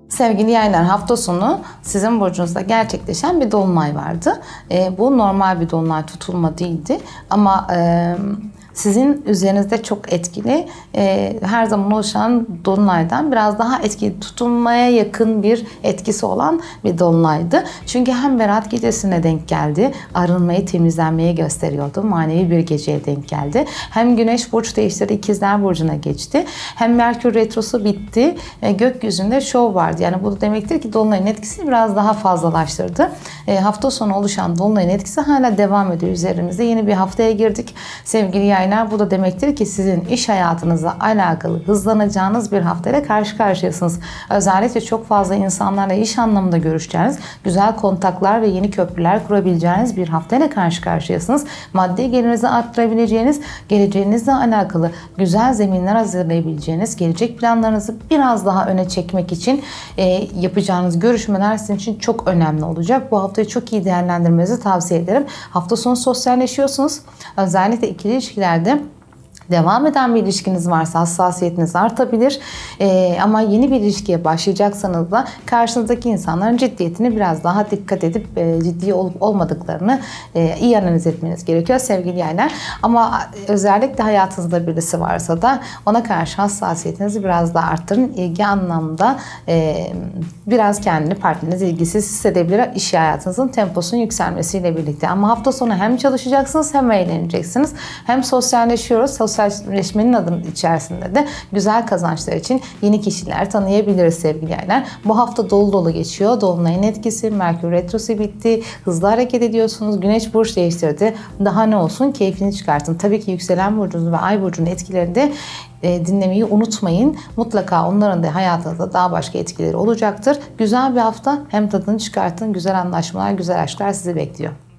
Sevgili yaylar, hafta sonu sizin burcunuzda gerçekleşen bir dolunay vardı. Bu normal bir dolunay, tutulma değildi ama sizin üzerinizde çok etkili, her zaman oluşan dolunaydan biraz daha etkili, tutulmaya yakın bir etkisi olan bir dolunaydı. Çünkü hem Berat gecesine denk geldi, arınmayı, temizlenmeyi gösteriyordu. Manevi bir geceye denk geldi. Hem Güneş burç değiştirdi, İkizler burcuna geçti. Hem Merkür retrosu bitti. Gökyüzünde şov vardı. Yani bu demektir ki dolunayın etkisini biraz daha fazlalaştırdı. Hafta sonu oluşan dolunayın etkisi hala devam ediyor üzerimizde. Yeni bir haftaya girdik. Sevgili yaylar, bu da demektir ki sizin iş hayatınızla alakalı hızlanacağınız bir haftayla karşı karşıyasınız. Özellikle çok fazla insanlarla iş anlamında görüşeceğiniz, güzel kontaklar ve yeni köprüler kurabileceğiniz bir haftayla karşı karşıyasınız. Maddi gelirinizi arttırabileceğiniz, geleceğinizle alakalı güzel zeminler hazırlayabileceğiniz, gelecek planlarınızı biraz daha öne çekmek için yapacağınız görüşmeler sizin için çok önemli olacak. Bu haftayı çok iyi değerlendirmenizi tavsiye ederim. Hafta sonu sosyalleşiyorsunuz. Özellikle ikili ilişkilerde devam eden bir ilişkiniz varsa hassasiyetiniz artabilir. Ama yeni bir ilişkiye başlayacaksanız da karşınızdaki insanların ciddiyetini biraz daha dikkat edip ciddi olup olmadıklarını iyi analiz etmeniz gerekiyor sevgili yaylar. Ama özellikle hayatınızda birisi varsa da ona karşı hassasiyetinizi biraz daha arttırın. İlgi anlamda biraz kendini, partneriniz ilgisiz hissedebilir iş hayatınızın temposunun yükselmesiyle birlikte. Ama hafta sonu hem çalışacaksınız hem eğleneceksiniz. Hem sosyalleşiyoruz. Sosyalleşmenin adının içerisinde de güzel kazançlar için yeni kişiler tanıyabiliriz sevgili yaylar. Bu hafta dolu dolu geçiyor. Dolunayın etkisi, Merkür retrosu bitti. Hızlı hareket ediyorsunuz. Güneş burç değiştirdi. Daha ne olsun, keyfini çıkartın. Tabii ki yükselen burcunuz ve ay burcunun etkilerini de dinlemeyi unutmayın. Mutlaka onların da hayatınızda daha başka etkileri olacaktır. Güzel bir hafta. Hem tadını çıkartın. Güzel anlaşmalar, güzel aşklar sizi bekliyor.